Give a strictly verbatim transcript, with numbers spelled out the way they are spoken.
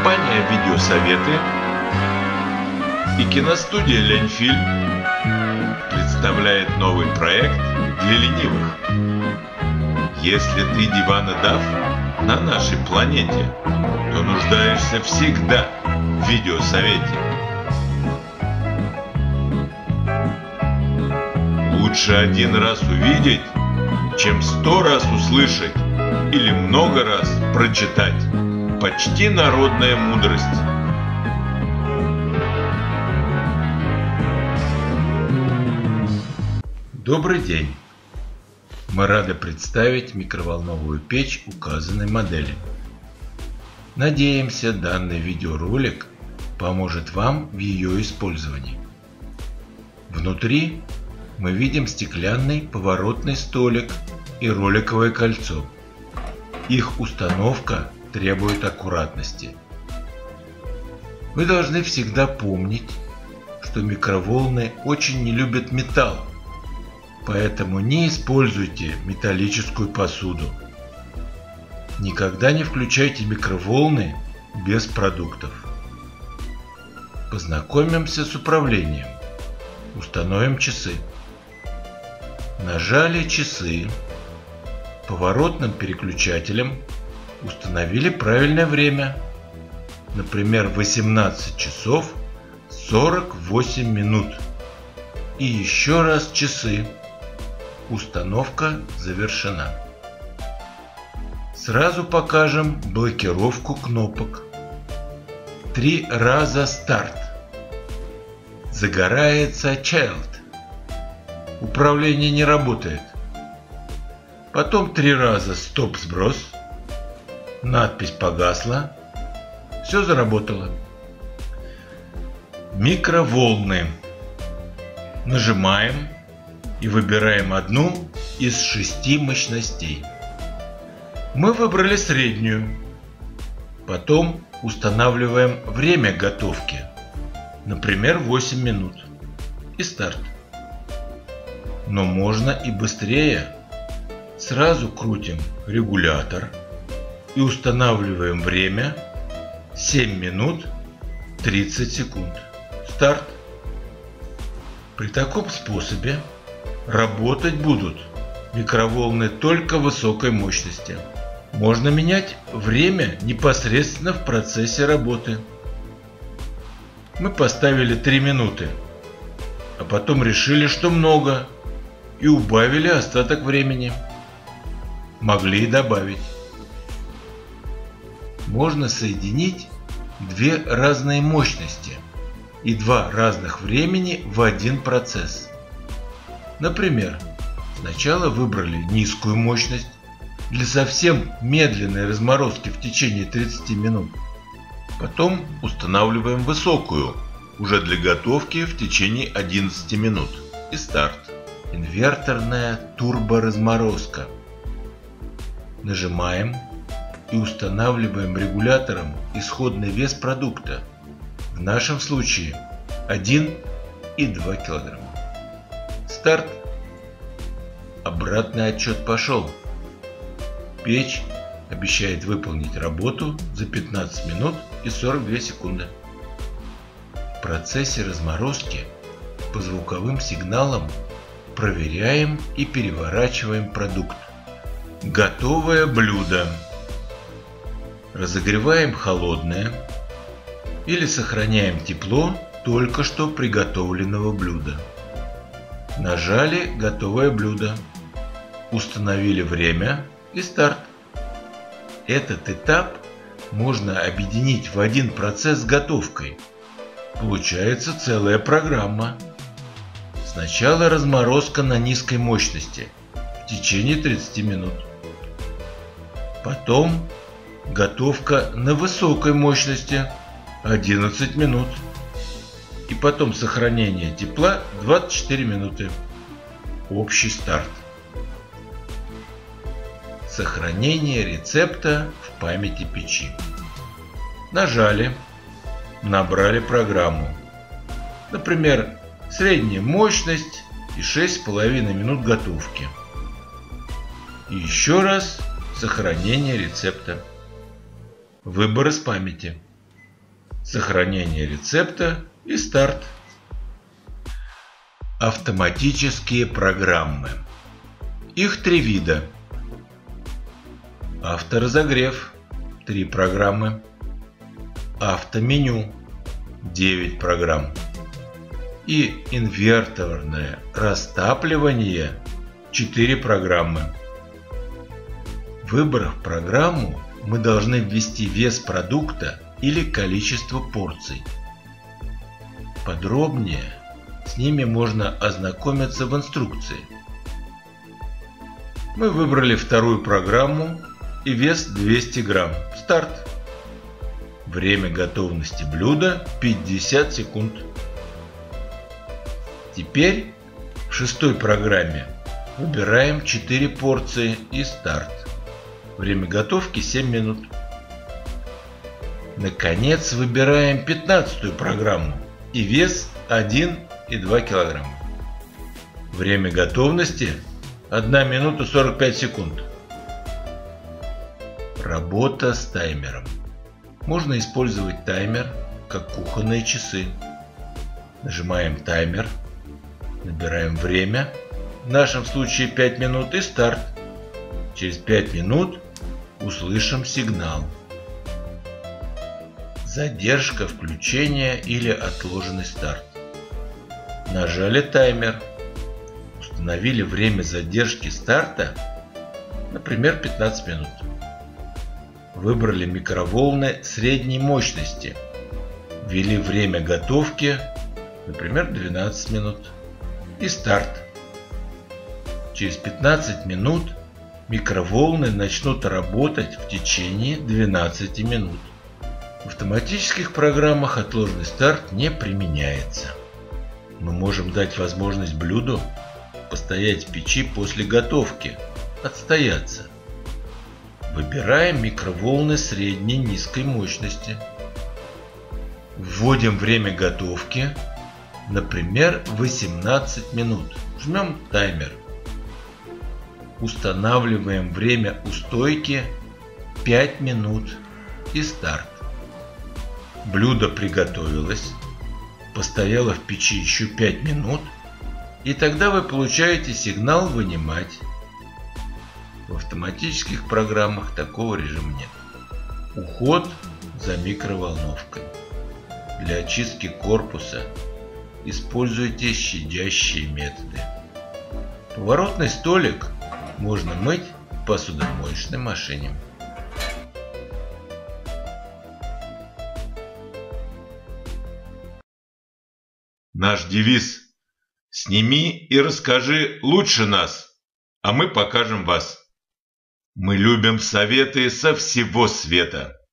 Компания «Видеосоветы» и киностудия «Ленфильм» представляет новый проект для ленивых. Если ты диванодав на нашей планете, то нуждаешься всегда в видеосовете. Лучше один раз увидеть, чем сто раз услышать или много раз прочитать. Почти народная мудрость. Добрый день! Мы рады представить микроволновую печь указанной модели. Надеемся, данный видеоролик поможет вам в ее использовании. Внутри мы видим стеклянный поворотный столик и роликовое кольцо. Их установка требует аккуратности. Вы должны всегда помнить, что микроволны очень не любят металл, поэтому не используйте металлическую посуду. Никогда не включайте микроволны без продуктов. Познакомимся с управлением. Установим часы. Нажали часы. Поворотным переключателем установили правильное время. Например, восемнадцать часов сорок восемь минут. И еще раз часы. Установка завершена. Сразу покажем блокировку кнопок. Три раза старт. Загорается Child. Управление не работает. Потом три раза стоп-сброс. Надпись погасла. Все заработало. Микроволны. Нажимаем и выбираем одну из шести мощностей. Мы выбрали среднюю. Потом устанавливаем время готовки. Например, восемь минут. И старт. Но можно и быстрее. Сразу крутим регулятор и устанавливаем время семь минут тридцать секунд. Старт. При таком способе работать будут микроволны только высокой мощности. Можно менять время непосредственно в процессе работы. Мы поставили три минуты, а потом решили, что много, и убавили остаток времени. Могли и добавить. Можно соединить две разные мощности и два разных времени в один процесс. Например, сначала выбрали низкую мощность для совсем медленной разморозки в течение тридцати минут. Потом устанавливаем высокую, уже для готовки в течение одиннадцати минут. И старт. Инверторная турборазморозка. Нажимаем и устанавливаем регулятором исходный вес продукта. В нашем случае один и два килограмма. Старт. Обратный отсчет пошел. Печь обещает выполнить работу за пятнадцать минут и сорок две секунды. В процессе разморозки по звуковым сигналам проверяем и переворачиваем продукт. Готовое блюдо. Разогреваем холодное или сохраняем тепло только что приготовленного блюда. Нажали готовое блюдо. Установили время и старт. Этот этап можно объединить в один процесс с готовкой. Получается целая программа. Сначала разморозка на низкой мощности в течение тридцати минут. Потом готовка на высокой мощности одиннадцать минут. И потом сохранение тепла двадцать четыре минуты. Общий старт. Сохранение рецепта в памяти печи. Нажали. Набрали программу. Например, средняя мощность и шесть с половиной минут готовки. И еще раз сохранение рецепта. Выбор из памяти. сохранение рецепта и старт. Автоматические программы. Их три вида. Авторазогрев – три программы. Автоменю – девять программ. И инверторное растапливание – четыре программы. Выбрав программу, мы должны ввести вес продукта или количество порций. Подробнее с ними можно ознакомиться в инструкции. Мы выбрали вторую программу и вес двести грамм. Старт. Время готовности блюда пятьдесят секунд. Теперь в шестой программе выбираем четыре порции и старт. Время готовки семь минут. Наконец выбираем пятнадцатую программу и вес один и два килограмма. Время готовности одна минута сорок пять секунд. Работа с таймером. Можно использовать таймер как кухонные часы. Нажимаем таймер, набираем время, в нашем случае пять минут, и старт. Через пять минут услышим сигнал. Задержка включения или отложенный старт. Нажали таймер. Установили время задержки старта, например, пятнадцать минут. Выбрали микроволны средней мощности. Ввели время готовки, например, двенадцать минут. И старт. Через пятнадцать минут микроволны начнут работать в течение двенадцати минут. В автоматических программах отложенный старт не применяется. Мы можем дать возможность блюду постоять в печи после готовки, отстояться. Выбираем микроволны средней низкой мощности. Вводим время готовки, например, восемнадцать минут. Жмем таймер. Устанавливаем время у стойки пять минут и старт. Блюдо приготовилось, постояло в печи еще пять минут, и тогда вы получаете сигнал «Вынимать». В автоматических программах такого режима нет. Уход за микроволновкой. Для очистки корпуса используйте щадящие методы. Поворотный столик можно мыть в посудомоечной машине. Наш девиз: сними и расскажи лучше нас, а мы покажем вас. Мы любим советы со всего света.